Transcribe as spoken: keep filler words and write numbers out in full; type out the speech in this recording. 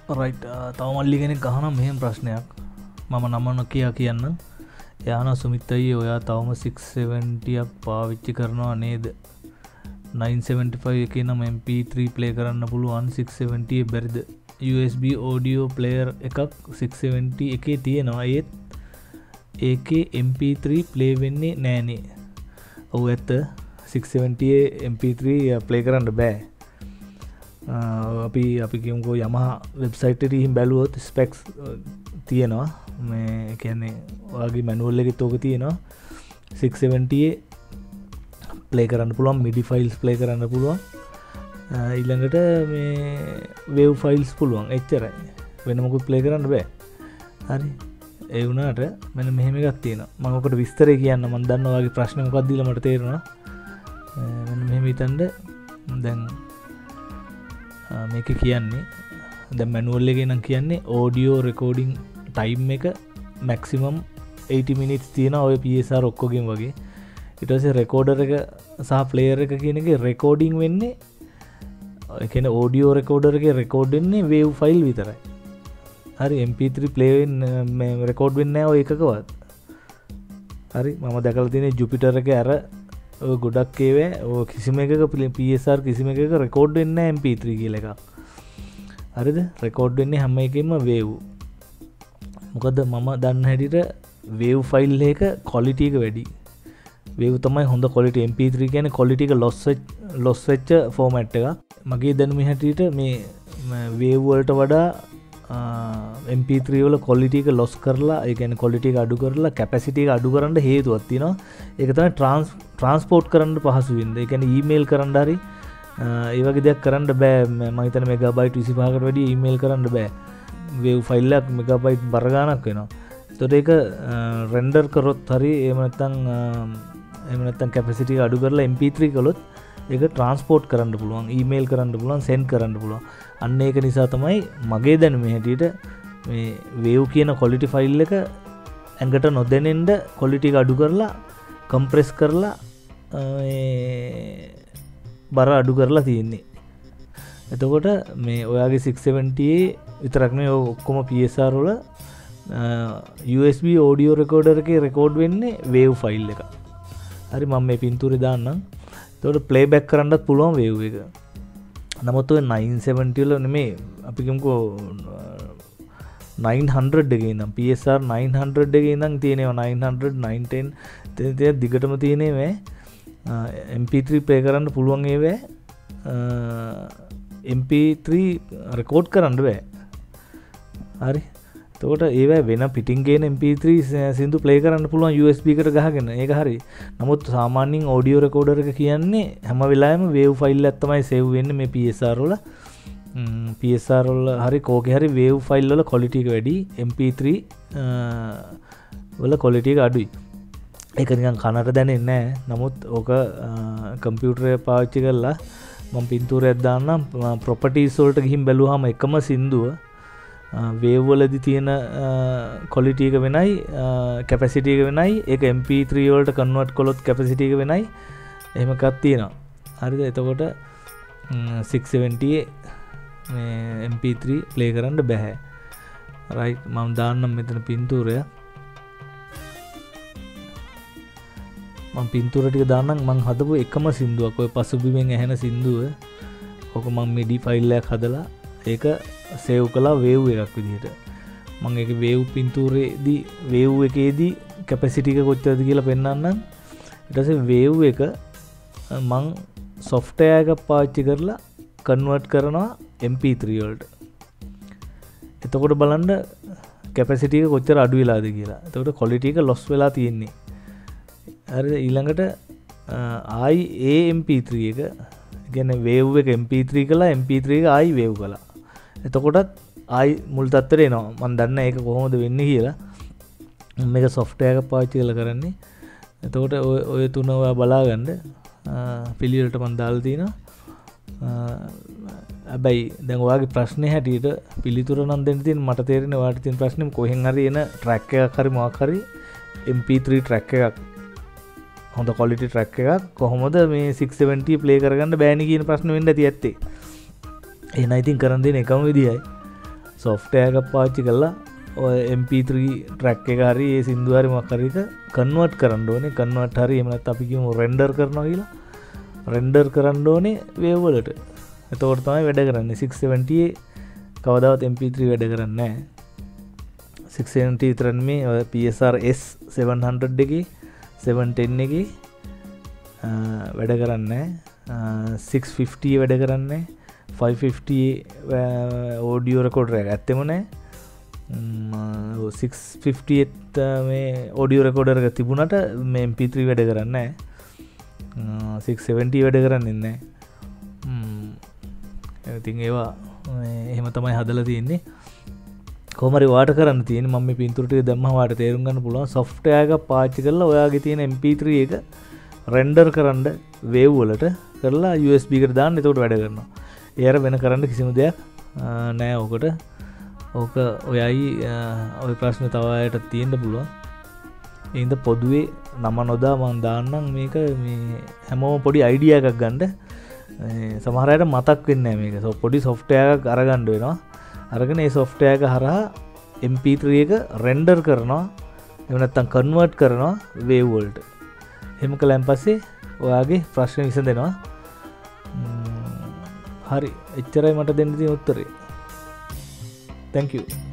Right තව මල්ලි කෙනෙක් ගහන මෙහෙම ප්‍රශ්නයක් මම නම නොකියා කියන්න. එයාන සුමිත් අයියේ ඔයා තවම සික්ස් සෙවන්ටියක් පාවිච්චි කරනවා නේද? නයින් සෙවන්ටි ෆයිව් එකේ නම් එම් පී ත්‍රී ප්ලේ කරන්න පුළුවන් සික්ස් සෙවන්ටි බැරිද? U S B audio player එකක් සික්ස් සෙවන්ටි එකේ තියෙනවා ඒත් ඒකේ එම් පී ත්‍රී ප්ලේ වෙන්නේ නෑනේ. ඔව් ඇත්ත six seventy M P three play කරන්න බෑ. අපි අපි කියමුකෝ Yamaha වෙබ්සයිට් එකේ ගිහින් බැලුවොත් ස්පෙක්ස් තියෙනවා. මේ කියන්නේ ඔයාගේ මැනුවල් එකෙත් ඕක තියෙනවා. සික්ස් සෙවන්ටි ප්ලේ කරන්න පුළුවන්, මිඩි ෆයිල්ස් ප්ලේ කරන්න පුළුවන්. ඊළඟට මේ වේව් ෆයිල්ස් පුළුවන්. එච්චරයි. වෙන මොකුත් ප්ලේ කරන්න බෑ. හරි. ඒ වුණාට මෙන්න මෙහෙම එකක් තියෙනවා. මම ඔකට විස්තරේ කියන්න. මම දන්නවා ඔයාගේ ප්‍රශ්නේ මොකක්ද කියලා මට තේරෙනවා. මෙන්න මෙහෙම හිතන්න. දැන් මේක කියන්නේ දැන් මැනුවල් එකේ නම් කියන්නේ audio recording time එක maximum eighty minutes තියෙනවා ඔය පී එස් ආර් ඔක්කොගෙම වගේ. ඊට පස්සේ recorder එක සහ player එක කියන එකේ recording වෙන්නේ ඒ කියන්නේ audio recorder එකේ record වෙන්නේ wave file විතරයි. හරි එම් පී ත්‍රී play වෙන්නේ record වෙන්නේ නැහැ ඔය එකකවත්. හරි මම දැකලා තියෙන්නේ Jupyter එකේ අර ඔය ගොඩක් ඒවා ඔය කිසිම එකක පී එස් ආර් කිසිම එකක රෙකෝඩ් වෙන්නේ නැහැ එම් පී ත්‍රී කියලා එකක්. හරිද? රෙකෝඩ් වෙන්නේ හැම එකෙම වේව්. මොකද මම දන්න හැටියට වේව් ෆයිල් එක ක්වොලිටි එක වැඩි. වේව් තමයි හොඳ ක්වොලිටි. එම් පී ත්‍රී කියන්නේ ක්වොලිටි එක ලොස් ලොස් වෙච්ච ෆෝමැට් එකක්. මගේ දැනුම හැටියට මේ වේව් වලට වඩා එම් පී ත්‍රී වල ක්වොලිටි එක ලොස් කරලා ඒ කියන්නේ ක්වොලිටි එක අඩු කරලා කැපැසිටි එක අඩු කරන්න හේතුවක් තියෙනවා. ඒක තමයි ට්‍රාන්ස් ට්‍රාන්ස්පෝර්ට් කරන්න පහසු වෙන්නේ. ඒ කියන්නේ ඊමේල් කරන්න හරි ඒ වගේ දෙයක් කරන්න බෑ. මම හිතන්නේ මෙගාබයිට් විසිපහකට වැඩිය ඊමේල් කරන්න බෑ. වේව් ෆයිල් එකක් මෙගාබයිට් බර ගාණක් වෙනවා. ඒතකොට ඒක රෙන්ඩර් කරොත් හරි එහෙම නැත්නම් එහෙම නැත්නම් කැපැසිටි එක අඩු කරලා එම් පී ත්‍රී කළොත් ඒක ට්‍රාන්ස්පෝර්ට් කරන්න පුළුවන්, ඊමේල් කරන්න පුළුවන්, සෙන්ඩ් කරන්න පුළුවන්. අන්න ඒක නිසා තමයි මගේ දැනුම හැටියට මේ වේව් කියන ක්වොලිටි ෆයිල් එක ඇඟට නොදැනෙන්න ක්වොලිටි එක අඩු කරලා කම්ප්‍රෙස් කරලා මේ බර අඩු කරලා තියෙන්නේ. එතකොට මේ ඔයාගේ සික්ස් සෙවන්ටි විතරක් නෙවෙයි ඔක්කොම පී එස් ආර් වල U S B audio recorder එකේ රෙකෝඩ් වෙන්නේ වේව් ෆයිල් එක. හරි මම මේ පින්තූරේ දාන්නම්. එතකොට ප්ලේබැක් කරන්නත් පුළුවන් වේව් එක. නමුත් ඔය නයින් සෙවන්ටි වල නෙමෙයි අපි කියමුකෝ නයින් හන්ඩ්‍රඩ් එකේ ඉඳන් P S R nine hundred එකේ ඉඳන් තියෙනවා නයින් හන්ඩ්‍රඩ් නයින් ටෙන් තේ දිගටම තියෙනවා එම් පී ත්‍රී ප්ලේ කරන්න පුළුවන් ඒවා එම් පී ත්‍රී රෙකෝඩ් කරන්න බෑ. හරි. එතකොට ඒවා වෙන පිටින් ගේන එම් පී ත්‍රී සින්දු ප්ලේ කරන්න පුළුවන් යූ එස් බී එකට ගහගෙන. ඒක හරි. නමුත් සාමාන්‍යයෙන් audio recorder එක කියන්නේ හැම වෙලාවෙම wave file එකක් තමයි save වෙන්නේ මේ පී එස් ආර් වල. පී එස් ආර් වල හරි කෝකේ හරි wave file වල quality එක වැඩි. එම් පී ත්‍රී වල quality එක අඩුයි. ඒක නිකන් කනට දැනෙන්නේ නැහැ. නමුත් ඕක කම්පියුටර් එක පාවිච්චි කරලා මම පින්තූරයක් දාන්නම්. properties වලට ගිහින් බැලුවාම එකම සින්දුව වේව් වලදී තියෙන ක්වොලිටි එක වෙනයි, කැපැසිටි එක වෙනයි. ඒක එම් පී ත්‍රී වලට කන්වර්ට් කළොත් කැපැසිටි එක වෙනයි. එහෙම එකක් තියෙනවා. හරිද? එතකොට සික්ස් සෙවන්ටි මේ එම් පී ත්‍රී ප්ලේ කරන්න බෑ. රයිට් මම දාන්නම් මෙතන පින්තූරය. මම පින්තූර ටික දාන්නම්. මම හදපු එකම සින්දුවක් ඔය පසුබිමෙන් ඇහෙන සින්දුව. ඔක මම මිඩි ෆයිල් එකක් හදලා ඒක සේව් කළා වේව් එකක් විදිහට. මම ඒක වේව් පින්තූරේදී වේව් එකේදී කැපැසිටි එක කොච්චරද කියලා පෙන්නන්නම්. ඊට පස්සේ වේව් එක මම software එකක් පාවිච්චි කරලා කන්වර්ට් කරනවා එම් පී ත්‍රී වලට. එතකොට බලන්න කැපැසිටි එක කොච්චර අඩු වෙලාද කියලා. එතකොට quality එක loss වෙලා තියෙන්නේ. හරිද? ඊළඟට ආයි ඒ එම් පී ත්‍රී එක කියන්නේ වේව් එක එම් පී ත්‍රී කළා එම් පී ත්‍රී එක ආයි වේව් කළා. එතකොටත් ආයි මුල් තත්ත්වයට එනවා. මම දන්නේ ඒක කොහොමද වෙන්නේ කියලා. මේක software එකක් පාවිච්චි කරලා කරන්නේ. එතකොට ඔය ඔය තුන ඔයා බලාගන්න පිළිවෙලට මම දාලා තිනවා. හැබැයි දැන් ඔයාගේ ප්‍රශ්නේ හැටියට පිළිතුර නම් දෙන්න තියෙන මට තේරෙන්නේ ඔයාට තියෙන ප්‍රශ්නේ කොහෙන් හරි එන ට්‍රැක් එකක් හරි මොකක් හරි එම් පී ත්‍රී ට්‍රැක් එකක් හොඳ quality track එකක් කොහොමද මේ සික්ස් සෙවන්ටි play කරගන්න බෑනේ කියන ප්‍රශ්න වෙන්න ඇති ඇත්තේ. එහෙනම් ඉතින් කරන් දෙන එකම විදියයි සොෆ්ට්වෙයාර් එකක් පාවිච්චි කරලා ඔය එම් පී ත්‍රී ට්‍රැක් එක හරි ඒ සින්දු හරි මොකක් හරි එක කන්වර්ට් කරන්න ඕනේ. කන්වර්ට් හරි එහෙම නැත්නම් අපි කියමු රෙන්ඩර් කරනවා කියලා. රෙන්ඩර් කරන්න ඕනේ වේව් වලට. එතකොට තමයි වැඩ කරන්නේ. සික්ස් සෙවන්ටි කවදාවත් එම් පී ත්‍රී වැඩ කරන්නේ නැහැ. සික්ස් සෙවන්ටි විතර නෙමේ ඔය P S R S seven hundred එකේ සෙවන් ටෙන් එකේ වැඩ කරන්නේ නැහැ. සික්ස් ෆිෆ්ටි වැඩ කරන්නේ නැහැ. ෆයිව් ෆිෆ්ටි ඕඩියෝ රෙකෝඩර් එක ඇත්තෙම නැහැ. සික්ස් ෆිෆ්ටි මේ ඕඩියෝ රෙකෝඩර් එක තිබුණට මේ එම් පී ත්‍රී වැඩ කරන්නේ නැහැ. සික්ස් සෙවන්ටි වැඩ කරන්නේ නැහැ. ඉතින් ඒවා එහෙම තමයි හදලා තියෙන්නේ. කොහමරි වාට කරන්න තියෙන්නේ මම මේ පින්තූර ටික දැම්මම වාට තේරුම් ගන්න පුළුවන් සොෆ්ට්වෙයාර් එකක් පාවිච්චි කරලා ඔයාගේ තියෙන එම් පී ත්‍රී එක රෙන්ඩර් කරන්න වේව් වලට කරලා යූ එස් බී එකට දාන්න. එතකොට වැඩ කරනවා. ඒ අර වෙන කරන්න කිසිම දෙයක් නැහැ ඕකට. ඕක ඔයයි ඔය ප්‍රශ්නේ තව අයට තියෙන්න පුළුවන්. ඒ හින්දා පොදුවේ නම නොදා මම දාන්නම් මේක මේ හැමෝම පොඩි අයිඩියා එකක් ගන්න. සමහර අයට මතක් වෙන්නේ නැහැ මේක. පොඩි සොෆ්ට්වෙයාර් එකක් අරගන්න වෙනවා. අරගෙන ඒ සොෆ්ට්වෙයාර් එක හරහා එම් පී ත්‍රී එක රෙන්ඩර් කරනවා. එහෙම නැත්නම් කන්වර්ට් කරනවා වේව් වලට. එහෙම කළාන් පස්සේ ඔයාගේ ප්‍රශ්න විසඳෙනවා. හරි එච්චරයි මට දෙන්න තියෙන උත්තරේ. Thank you.